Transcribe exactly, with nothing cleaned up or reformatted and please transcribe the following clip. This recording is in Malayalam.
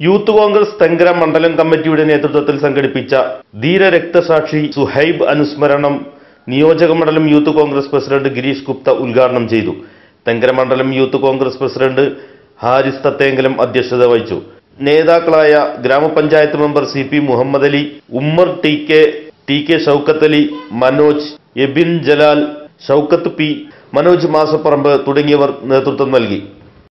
യൂത്ത് കോൺഗ്രസ് തെങ്കര മണ്ഡലം കമ്മിറ്റിയുടെ നേതൃത്വത്തിൽ സംഘടിപ്പിച്ച ധീര രക്തസാക്ഷി സുഹൈബ് അനുസ്മരണം നിയോജക മണ്ഡലം യൂത്ത് കോൺഗ്രസ് പ്രസിഡന്റ് ഗിരീഷ് ഗുപ്ത ഉദ്ഘാടനം ചെയ്തു. തെങ്കര മണ്ഡലം യൂത്ത് കോൺഗ്രസ് പ്രസിഡന്റ് ഹാരിസ് തത്തേങ്കലം അധ്യക്ഷത വഹിച്ചു. നേതാക്കളായ ഗ്രാമപഞ്ചായത്ത് member C P Muhammad Ali, Ummer T K, T K Shoukath Ali, Manoj, Ebin Jalal, Shoukath P, Manoj Masapparambu തുടങ്ങിയവർ നേതൃത്വം നൽകി.